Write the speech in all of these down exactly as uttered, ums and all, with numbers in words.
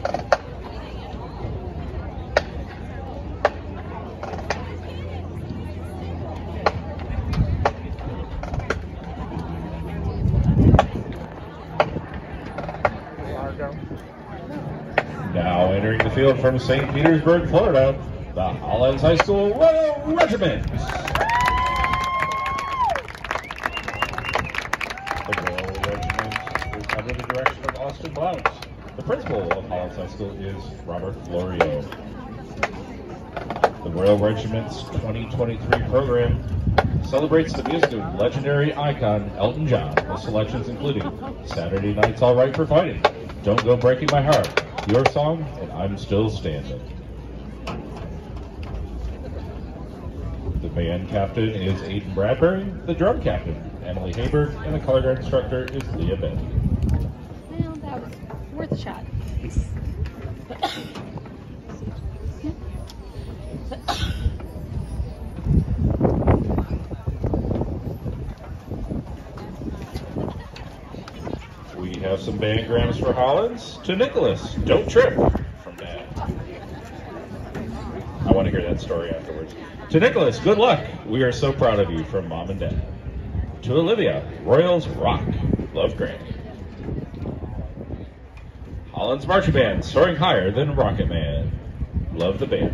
Now entering the field from Saint Petersburg, Florida, the Hollins High School Royal Regiment. The Royal Regiment is under the direction of Austin Blount. The principal of Hollins High School is Robert Florio. The Royal Regiment's twenty twenty-three program celebrates the music of legendary icon Elton John, with selections including Saturday Night's All Right for Fighting, Don't Go Breaking My Heart, Your Song, and I'm Still Standing. The band captain is Aiden Bradbury, the drum captain, Emily Haber, and the color guard instructor is Leah Bentley. Well, that was worth a shot. We have some bandgrams for Hollins. To Nicholas, don't trip, from Dad. I want to hear that story afterwards. To Nicholas, good luck. We are so proud of you, from Mom and Dad. To Olivia, Royals rock. Love, Granny. Hollins Marching Band, soaring higher than Rocket Man. Love the band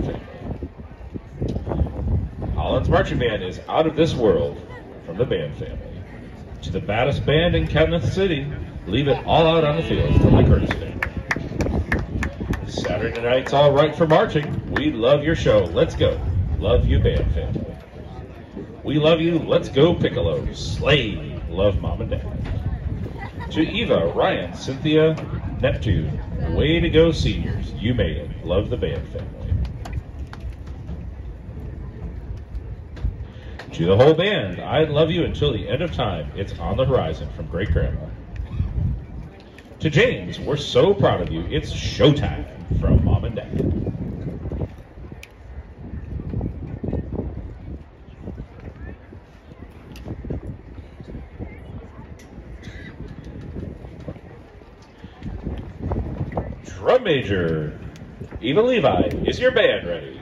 family. Hollins Marching Band is out of this world, from the band family. To the baddest band in Kenneth City, leave it all out on the field, from the Curtis family. Saturday night's all right for marching. We love your show. Let's go. Love you, band family. We love you. Let's go, Piccolo. Slay. Love, Mom and Dad. To Eva, Ryan, Cynthia, Neptune. Way to go, seniors. You made it. Love the band family. To the whole band, I love you until the end of time. It's on the horizon, from Great Grandma. To James, we're so proud of you. It's showtime, from Mom and Dad. Drum major, Eva Levi, is your band ready?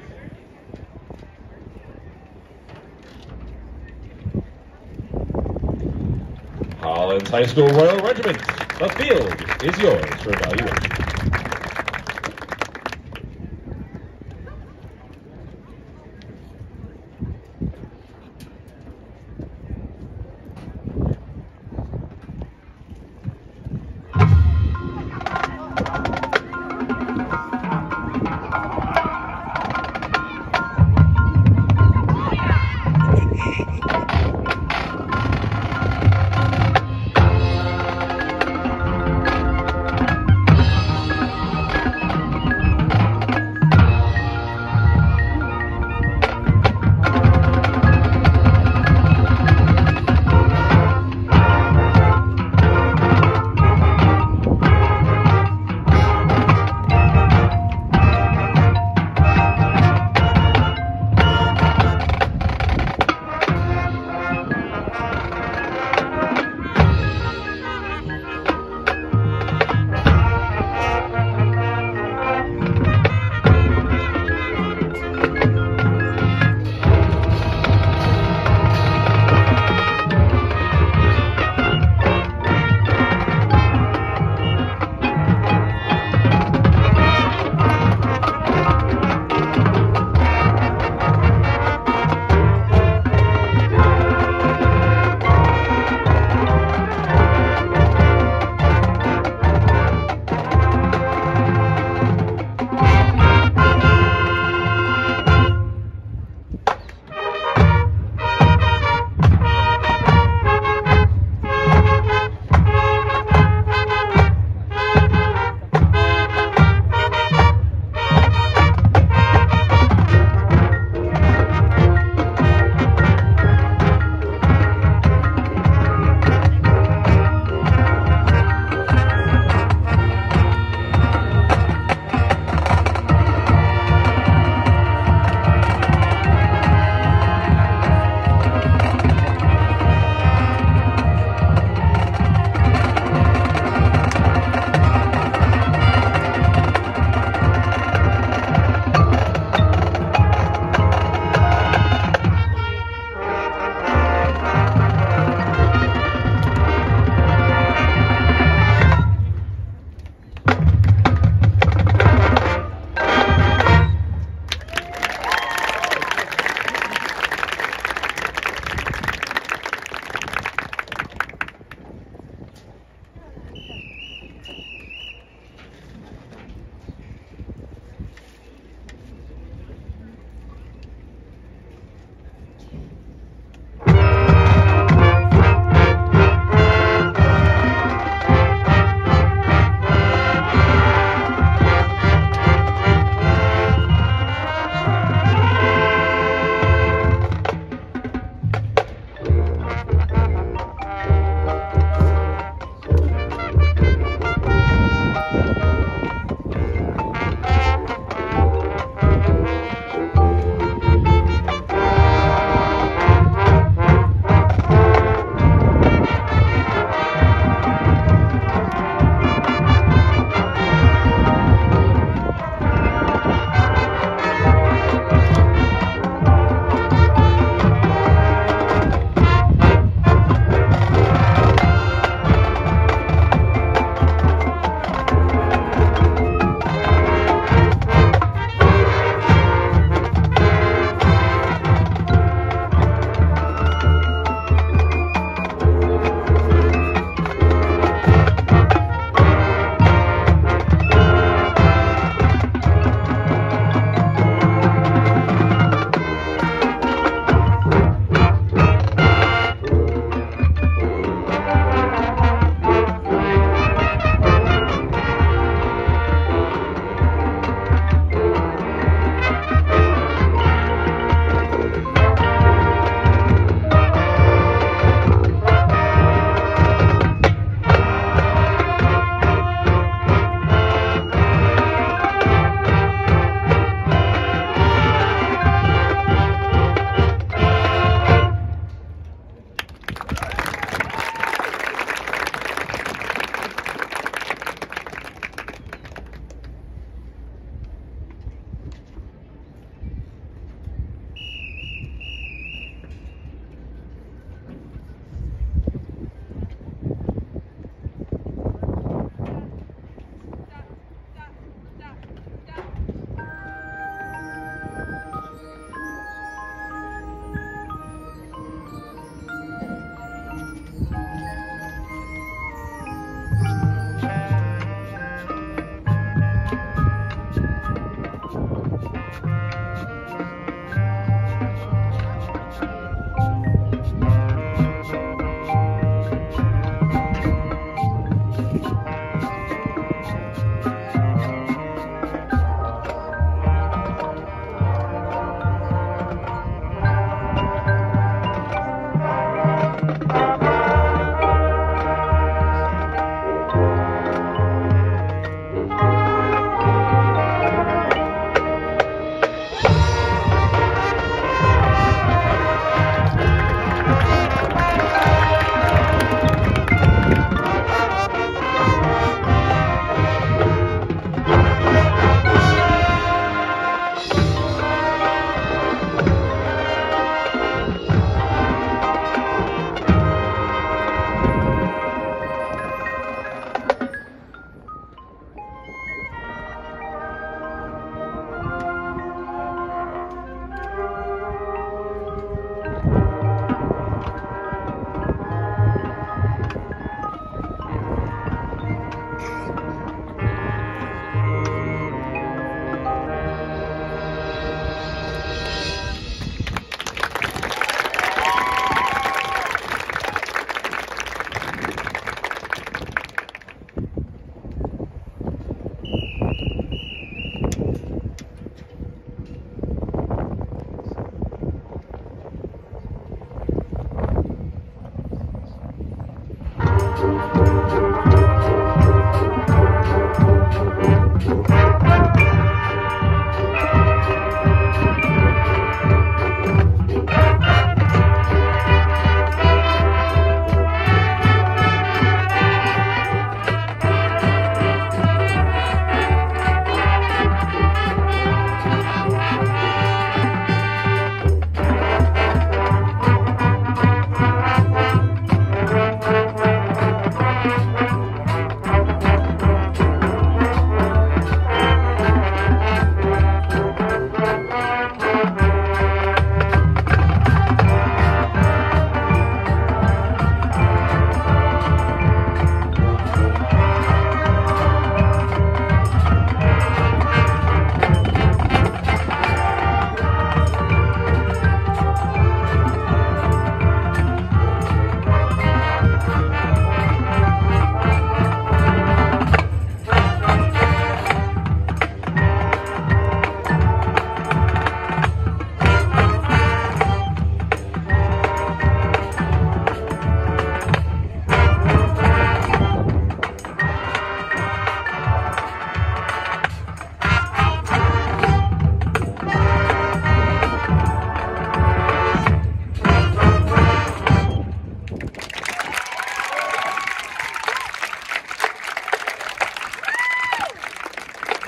Hollins High School Royal Regiment, the field is yours for evaluation.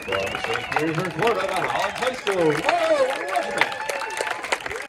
From Saint Petersburg, Florida, the Hollins High School. Whoa, Regiment!